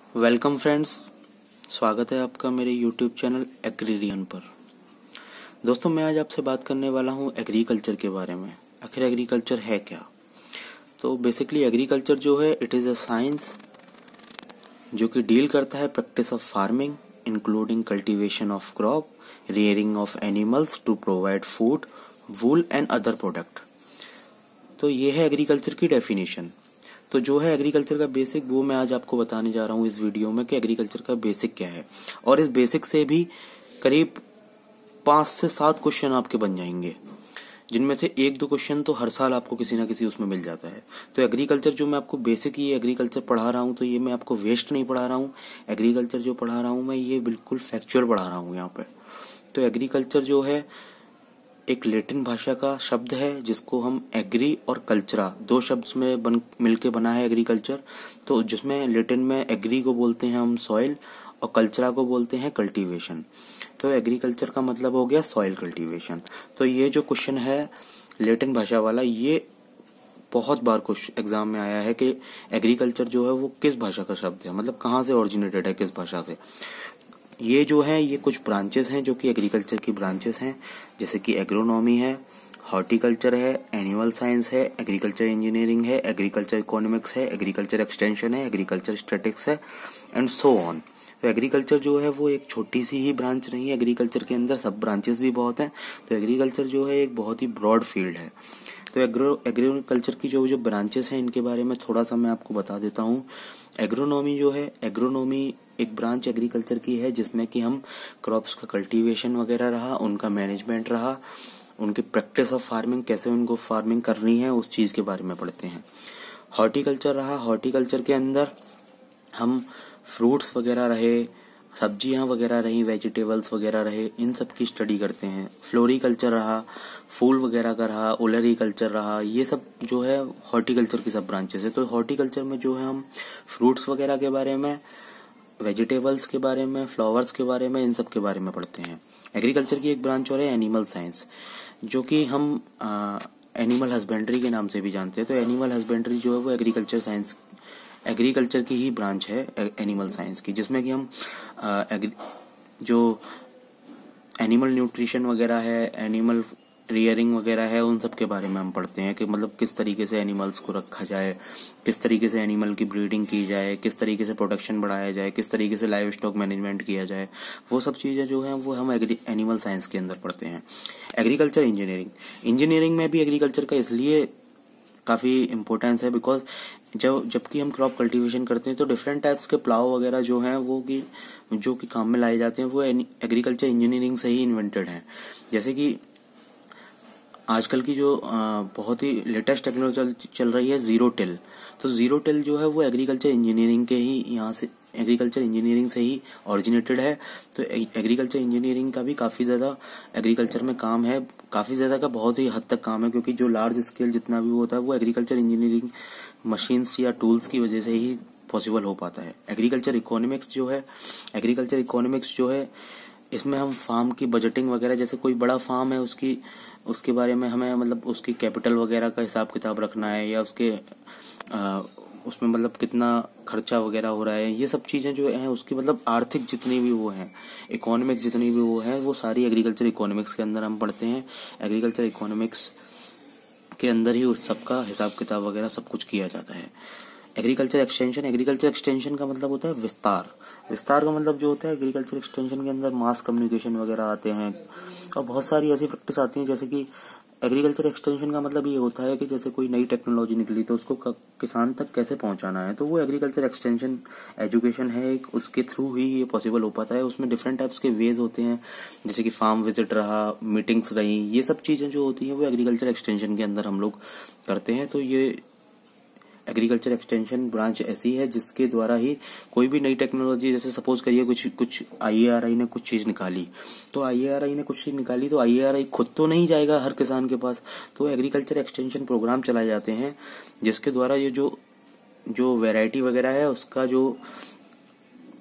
Welcome friends, स्वागत है आपका मेरे यूट्यूब चैनल एग्रीरियन पर। दोस्तों, मैं आज आपसे बात करने वाला हूँ एग्रीकल्चर के बारे में। आखिर एग्रीकल्चर है क्या? तो बेसिकली एग्रीकल्चर जो है इट इज़ अ साइंस जो कि डील करता है practice of farming including cultivation of crop, rearing of animals to provide food, wool and other product. तो ये है एग्रीकल्चर की डेफिनेशन। तो जो है एग्रीकल्चर का बेसिक वो मैं आज आपको बताने जा रहा हूँ इस वीडियो में कि एग्रीकल्चर का बेसिक क्या है। और इस बेसिक से भी करीब 5 से 7 क्वेश्चन आपके बन जाएंगे, जिनमें से 1-2 क्वेश्चन तो हर साल आपको किसी ना किसी उसमें मिल जाता है। तो एग्रीकल्चर जो मैं आपको बेसिक ये एग्रीकल्चर पढ़ा रहा हूँ, तो ये मैं आपको वेस्ट नहीं पढ़ा रहा हूँ। एग्रीकल्चर जो पढ़ा रहा हूँ मैं, ये बिल्कुल फैक्चुअल पढ़ा रहा हूँ यहाँ पे। तो एग्रीकल्चर जो है एक लैटिन भाषा का शब्द है जिसको हम एग्री और कल्चरा 2 शब्द में मिलके बना है एग्रीकल्चर। तो जिसमें लैटिन में एग्री को बोलते हैं हम सॉइल और कल्चरा को बोलते हैं कल्टीवेशन। तो एग्रीकल्चर का मतलब हो गया सॉइल कल्टीवेशन। तो ये जो क्वेश्चन है लैटिन भाषा वाला, ये बहुत बार क्वेश्चन एग्जाम में आया है कि एग्रीकल्चर जो है वो किस भाषा का शब्द है, मतलब कहाँ से ओरिजिनेटेड है, किस भाषा से। ये जो है ये कुछ ब्रांचेस हैं जो कि एग्रीकल्चर की ब्रांचेस हैं, जैसे कि एग्रोनॉमी है, हॉर्टिकल्चर है, एनिमल साइंस है, एग्रीकल्चर इंजीनियरिंग है, एग्रीकल्चर इकोनॉमिक्स है, एग्रीकल्चर एक्सटेंशन है, एग्रीकल्चर स्टैटिक्स है एंड सो ऑन। तो एग्रीकल्चर जो है वो एक छोटी सी ही ब्रांच नहीं है, एग्रीकल्चर के अंदर सब ब्रांचेस भी बहुत हैं। तो एग्रीकल्चर जो है एक बहुत ही ब्रॉड फील्ड है। तो एग्रीकल्चर की जो ब्रांचेस हैं इनके बारे में थोड़ा सा मैं आपको बता देता हूँ। एग्रोनॉमी जो है, एग्रोनॉमी एक ब्रांच एग्रीकल्चर की है जिसमें कि हम क्रॉप्स का कल्टीवेशन वगैरह रहा, उनका मैनेजमेंट रहा, उनकी प्रैक्टिस ऑफ फार्मिंग, कैसे उनको फार्मिंग करनी है उस चीज के बारे में पढ़ते हैं। हॉर्टिकल्चर रहा, हॉर्टिकल्चर के अंदर हम फ्रूट्स वगैरह रहे, सब्जियां वगैरह रही, वेजिटेबल्स वगैरह रहे, इन सब की स्टडी करते हैं। फ्लोरिकल्चर रहा, फूल वगैरह का रहा, ओलरीकल्चर रहा, ये सब जो है हॉर्टिकल्चर की सब ब्रांचेस है। तो हॉर्टिकल्चर में जो है हम फ्रूट्स वगैरह के बारे में, वेजिटेबल्स के बारे में, फ्लावर्स के बारे में, इन सब के बारे में पढ़ते हैं। एग्रीकल्चर की एक ब्रांच और है एनिमल साइंस, जो कि हम एनिमल हस्बेंड्री के नाम से भी जानते हैं। तो एनिमल हस्बेंड्री जो है वो एग्रीकल्चर की ही ब्रांच है एनिमल साइंस की, जिसमें कि हम जो एनिमल न्यूट्रिशन वगैरह है, एनिमल रियरिंग वगैरह है, उन सब के बारे में हम पढ़ते हैं कि मतलब किस तरीके से एनिमल्स को रखा जाए, किस तरीके से एनिमल की ब्रीडिंग की जाए, किस तरीके से प्रोडक्शन बढ़ाया जाए, किस तरीके से लाइव स्टॉक मैनेजमेंट किया जाए। वो सब चीजें जो है वो हम एनिमल साइंस के अंदर पढ़ते हैं। एग्रीकल्चर इंजीनियरिंग में भी एग्रीकल्चर का इसलिए काफी इम्पोर्टेंस है बिकॉज जबकि हम क्रॉप कल्टीवेशन करते हैं तो डिफरेंट टाइप्स के प्लाव वगैरह जो हैं वो कि जो कि काम में लाए जाते हैं वो एग्रीकल्चर इंजीनियरिंग से ही इन्वेंटेड है। जैसे कि आजकल की जो बहुत ही लेटेस्ट टेक्नोलॉजी चल रही है जीरो टिल। तो जीरो टिल जो है वो एग्रीकल्चर इंजीनियरिंग के ही यहाँ से एग्रीकल्चर इंजीनियरिंग से ही ओरिजिनेटेड है। तो एग्रीकल्चर इंजीनियरिंग का भी काफी ज्यादा एग्रीकल्चर में काम है, काफी ज्यादा का बहुत ही हद तक काम है, क्योंकि जो लार्ज स्केल जितना भी होता है वो एग्रीकल्चर इंजीनियरिंग मशीन्स या टूल्स की वजह से ही पॉसिबल हो पाता है। एग्रीकल्चर इकोनॉमिक्स जो है इसमें हम फार्म की बजटिंग वगैरह, जैसे कोई बड़ा फार्म है उसके बारे में हमें मतलब उसकी कैपिटल वगैरह का हिसाब किताब रखना है, या उसमें मतलब कितना खर्चा वगैरह हो रहा है, ये सब चीजें जो है उसकी मतलब आर्थिक जितनी भी वो है, इकोनॉमिक्स जितनी भी वो है, वो सारी एग्रीकल्चर इकोनॉमिक्स के अंदर हम पढ़ते हैं। एग्रीकल्चर इकोनॉमिक्स के अंदर ही उस सबका हिसाब किताब वगैरह सब कुछ किया जाता है। एग्रीकल्चर एक्सटेंशन का मतलब होता है विस्तार का मतलब जो होता है एग्रीकल्चर एक्सटेंशन के अंदर मास कम्युनिकेशन वगैरह आते हैं और बहुत सारी ऐसी प्रैक्टिस आती हैं। जैसे कि एग्रीकल्चर एक्सटेंशन का मतलब ये होता है कि जैसे कोई नई टेक्नोलॉजी निकली तो उसको किसान तक कैसे पहुंचाना है, तो वो एग्रीकल्चर एक्सटेंशन एजुकेशन है एक, उसके थ्रू ही ये पॉसिबल हो पाता है। उसमें डिफरेंट टाइप्स के वेज होते हैं, जैसे कि फार्म विजिट रहा, मीटिंग्स रही, ये सब चीजें जो होती हैं वो एग्रीकल्चर एक्सटेंशन के अंदर हम लोग करते हैं। तो ये एग्रीकल्चर एक्सटेंशन ब्रांच ऐसी है जिसके द्वारा ही कोई भी नई टेक्नोलॉजी, जैसे सपोज करिए कुछ IARI ने कुछ चीज निकाली, तो IARI खुद तो नहीं जाएगा हर किसान के पास, तो एग्रीकल्चर एक्सटेंशन प्रोग्राम चलाए जाते हैं जिसके द्वारा ये जो वैरायटी वगैरह है उसका जो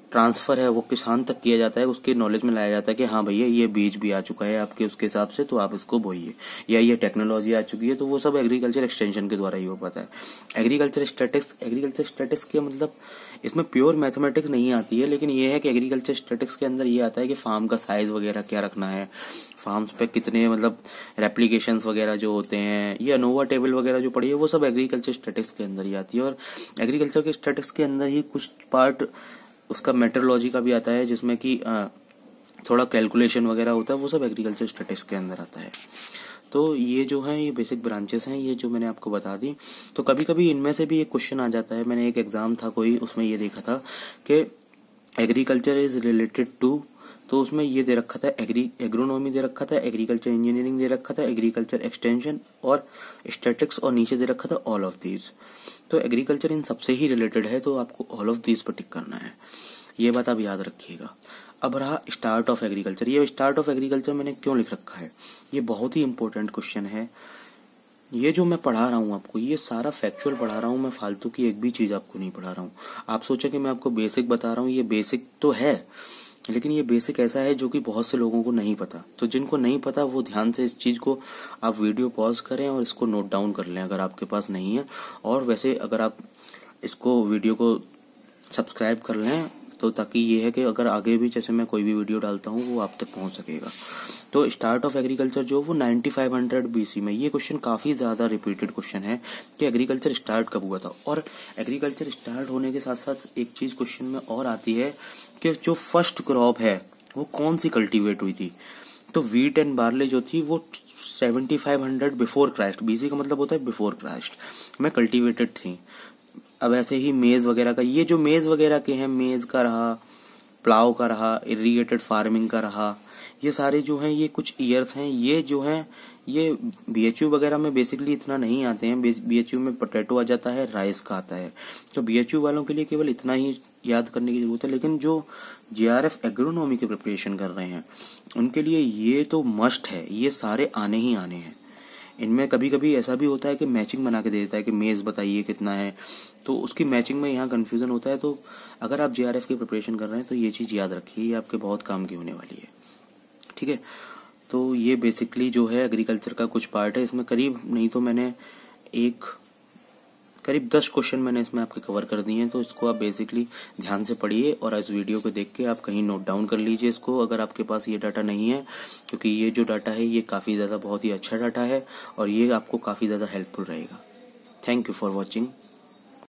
ट्रांसफर है वो किसान तक किया जाता है, उसके नॉलेज में लाया जाता है कि हाँ भैया ये बीज भी आ चुका है आपके उसके हिसाब से, तो आप इसको बोइए, या ये टेक्नोलॉजी आ चुकी है, तो वो सब एग्रीकल्चर एक्सटेंशन के द्वारा ही हो पाता है। एग्रीकल्चर स्टैटिक्स के मतलब इसमें प्योर मैथमेटिक्स नहीं आती है, लेकिन ये है कि एग्रीकल्चर स्टैटिक्स के अंदर ये आता है कि फार्म का साइज वगैरह क्या रखना है, फार्म्स पे कितने मतलब रेप्लीकेशंस वगैरह जो होते हैं, ये अनोवा टेबल वगैरह जो पड़ी है, वो सब एग्रीकल्चर स्टैटिक्स के अंदर ही आती है। और एग्रीकल्चर के स्टैटिक्स के अंदर ही कुछ पार्ट उसका मेट्रोलॉजी का भी आता है, जिसमें कि थोड़ा कैलकुलेशन वगैरह होता है, वो सब एग्रीकल्चर स्टैटिक्स के अंदर आता है। तो ये जो है ये बेसिक ब्रांचेस हैं, ये जो मैंने आपको बता दी। तो कभी कभी इनमें से भी एक क्वेश्चन आ जाता है। मैंने एक एग्जाम था कोई, उसमें ये देखा था कि एग्रीकल्चर इज रिलेटेड टू, तो उसमें ये दे रखा था एग्रोनॉमी दे रखा था, एग्रीकल्चर इंजीनियरिंग दे रखा था, एग्रीकल्चर एक्सटेंशन और स्टैटिक्स, और नीचे दे रखा था ऑल ऑफ दीज। तो एग्रीकल्चर इन सबसे ही रिलेटेड है, तो आपको ऑल ऑफ दीज पर टिक करना है, ये बात आप याद रखिएगा। अब रहा स्टार्ट ऑफ एग्रीकल्चर। ये स्टार्ट ऑफ एग्रीकल्चर मैंने क्यों लिख रखा है, ये बहुत ही इंपॉर्टेंट क्वेश्चन है। ये जो मैं पढ़ा रहा हूँ आपको, ये सारा फैक्चुअल पढ़ा रहा हूँ मैं, फालतू की एक भी चीज आपको नहीं पढ़ा रहा हूँ। आप सोचे कि मैं आपको बेसिक बता रहा हूँ, ये बेसिक तो है, लेकिन ये बेसिक ऐसा है जो कि बहुत से लोगों को नहीं पता। तो जिनको नहीं पता वो ध्यान से इस चीज को आप वीडियो पॉज करें और इसको नोट डाउन कर लें अगर आपके पास नहीं है। और वैसे अगर आप इसको वीडियो को सब्सक्राइब कर लें, तो ताकि ये है कि अगर आगे भी जैसे मैं कोई भी वीडियो डालता हूँ वो आप तक पहुंच सकेगा। तो स्टार्ट ऑफ एग्रीकल्चर जो वो 9500 BC में, ये क्वेश्चन काफी ज्यादा रिपीटेड क्वेश्चन है कि एग्रीकल्चर स्टार्ट कब हुआ था। और एग्रीकल्चर स्टार्ट होने के साथ साथ एक चीज क्वेश्चन में और आती है कि जो फर्स्ट क्रॉप है वो कौन सी कल्टीवेट हुई थी। तो व्हीट एंड बार्ले जो थी वो 7500 बिफोर क्राइस्ट, BC का मतलब होता है बिफोर क्राइस्ट, में कल्टीवेटेड थी। अब ऐसे ही मेज वगैरह का, ये जो मेज वगैरह के हैं, मेज का रहा, प्लाव का रहा, इरिगेटेड फार्मिंग का रहा, ये सारे जो हैं ये कुछ ईयर्स हैं। ये जो हैं ये BHU वगैरह में बेसिकली इतना नहीं आते हैं। BHU में पोटैटो आ जाता है, राइस का आता है, तो BHU वालों के लिए केवल इतना ही याद करने की जरूरत है। लेकिन जो JRF एग्रोनॉमी की प्रिपरेशन कर रहे हैं उनके लिए ये तो मस्ट है, ये सारे आने ही आने हैं। इनमें कभी कभी ऐसा भी होता है कि मैचिंग बना के दे देता है कि मेज बताइए कितना है, तो उसकी मैचिंग में यहाँ कंफ्यूजन होता है। तो अगर आप JRF की प्रिपरेशन कर रहे हैं तो ये चीज याद रखिए, ये आपके बहुत काम की होने वाली है। ठीक है, तो ये बेसिकली जो है एग्रीकल्चर का कुछ पार्ट है। इसमें करीब नहीं तो मैंने करीब 10 क्वेश्चन मैंने इसमें आपके कवर कर दिए हैं। तो इसको आप बेसिकली ध्यान से पढ़िए और इस वीडियो को देख के आप कहीं नोट डाउन कर लीजिए इसको, अगर आपके पास ये डाटा नहीं है, क्योंकि ये जो डाटा है ये काफी ज्यादा बहुत ही अच्छा डाटा है और ये आपको काफी ज्यादा हेल्पफुल रहेगा। Thank you for watching.